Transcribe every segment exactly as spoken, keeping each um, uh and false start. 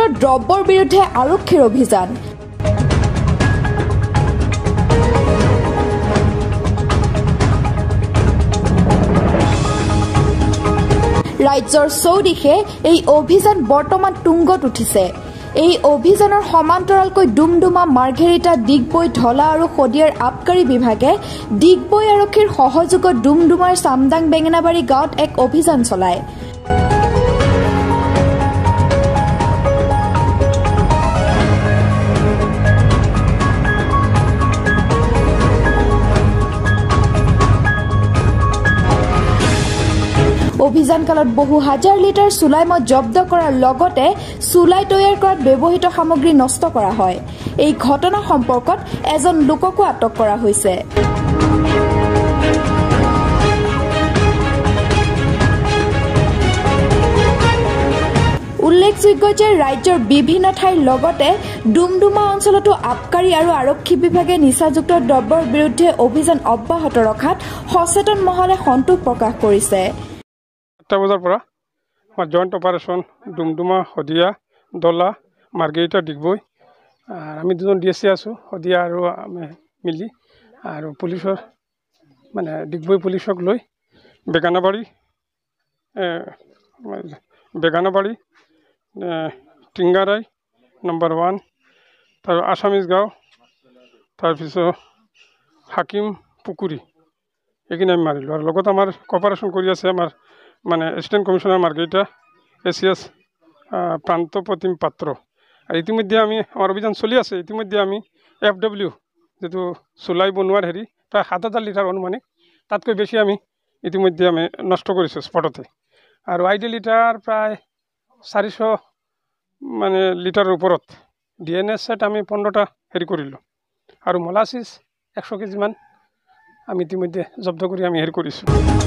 দ্ৰব্যৰ বিৰুদ্ধে আৰক্ষীৰ অভিযান। ৰাজ্যৰ চৌদিশে এই অভিযান বৰ্তমান তুংগত উঠিছে। এই অভিযানৰ সমান্তৰালকৈ ডুমডুমা, মাৰ্ঘেৰিটা, ডিগবৈ, ঢলা আৰু শদিয়াৰ আবকাৰী বিভাগে ডিগবৈ আৰক্ষীৰ সহযোগত ডুমডুমাৰ চামদাং বেঙেনাবাৰী গাঁৱত এক অভিযান চলায়। অভিযানকালত বহু হাজাৰ লিটাৰ চুলাই মদ জব্দ কৰাৰ লগতে চুলাই তৈয়াৰ কৰাত ব্যৱহৃত সামগ্ৰী নষ্ট কৰা হয়। এই ঘটনা সম্পৰ্কত এজন লোককো আটক কৰা হৈছে। উল্লেখযোগ্য যে ৰাজ্যৰ বিভিন্ন ঠাইৰ লগতে ডুমডুমা অঞ্চলতো আবকাৰী আৰু আৰক্ষী বিভাগে নিচাযুক্ত দ্ৰব্যৰ বিৰুদ্ধে অভিযান অব্যাহত ৰখাত সচেতন মহলে সন্তোষ প্ৰকাশ কৰিছে। বজাৰ পৰা আমাৰ জইণ্ট অপাৰেশ্যন ডুমডুমা, শদিয়া, দলা, মাৰ্ঘেৰিটা, ডিগবৈ আমি দুজন ডি এছ চি আছোঁ, শদিয়া আৰু আমি মিলি আৰু পুলিচৰ মানে ডিগবৈ পুলিচক লৈ বেগানাবাৰী বেগানাবাৰী টিংগাৰাই নম্বৰ ওৱান, তাৰ আছামিজ গাঁও, তাৰপিছত হাকিম পুখুৰী এইখিনি আমি মাৰিলোঁ। আৰু লগত আমাৰ কপাৰেশ্যন কৰি আছে আমাৰ মানে assistant commissioner Margherita, A C S Pranta Pratim পাত্ৰ। আৰু ইতিমধ্যে আমি আমাৰ অভিযান চলি আছে। ইতিমধ্যে আমি এফ ডব্লিউ যিটো চুলাই বনোৱাৰ হেৰি প্ৰায় সাত হাজাৰ লিটাৰ অনুমানিক, তাতকৈ বেছি আমি ইতিমধ্যে আমি নষ্ট কৰিছোঁ স্পটতে। আৰু আই ডি লিটাৰ প্ৰায় চাৰিশ মানে লিটাৰৰ ওপৰত। ডি এন এছ ছেট আমি পোন্ধৰটা হেৰি কৰিলোঁ আৰু মলাচিছ এশ কেজিমান আমি ইতিমধ্যে জব্দ কৰি আমি হেৰি কৰিছোঁ।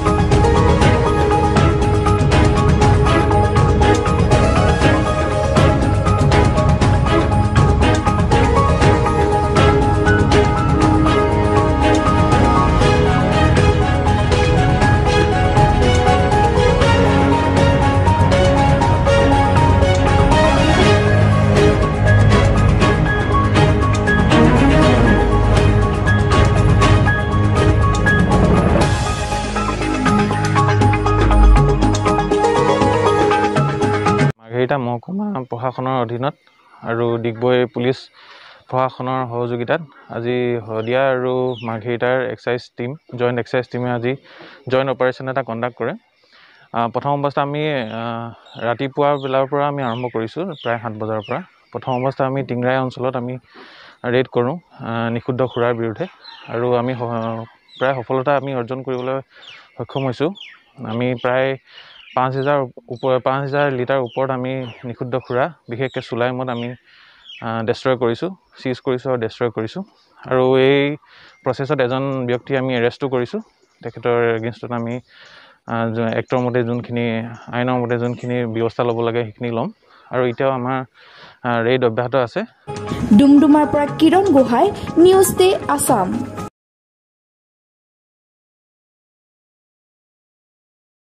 মাৰ্ঘেৰিটা মহকুমা প্ৰশাসনৰ অধীনত আৰু ডিগবৈ পুলিচ প্ৰশাসনৰ সহযোগিতাত আজি শদিয়া আৰু মাৰ্ঘেৰিটাৰ এক্সাইজ টিম জইণ্ট এক্সাইজ টিমে আজি জইণ্ট অপাৰেশ্যন এটা কণ্ডাক্ট কৰে। প্ৰথম অৱস্থা আমি ৰাতিপুৱা বেলাৰ পৰা আমি আৰম্ভ কৰিছোঁ, প্ৰায় সাত বজাৰ পৰা। প্ৰথম অৱস্থা আমি টিংৰাই অঞ্চলত আমি ৰেড কৰোঁ নিষিদ্ধ সুৰাৰ বিৰুদ্ধে আৰু আমি প্ৰায় সফলতা আমি অৰ্জন কৰিবলৈ সক্ষম হৈছোঁ। আমি প্ৰায় পাঁচ হাজাৰ ওপৰ পাঁচ হাজাৰ লিটাৰ ওপৰত আমি নিষিদ্ধ সুৰা বিশেষকৈ চুলাই মদ আমি ডেষ্ট্ৰয় কৰিছোঁ, চিজ কৰিছোঁ আৰু ডেষ্ট্ৰয় কৰিছোঁ। আৰু এই প্ৰচেছত এজন ব্যক্তি আমি এৰেষ্টো কৰিছোঁ। তেখেতৰ এগেইনষ্টত আমি এক্টৰ মতে যোনখিনি আইনৰ মতে যোনখিনি ব্যৱস্থা ল'ব লাগে সেইখিনি ল'ম। আৰু এতিয়াও আমাৰ ৰেড অব্যাহত আছে। ডুমডুমাৰ পৰা কিৰণ গোহাঁই, নিউজ ডে আছাম।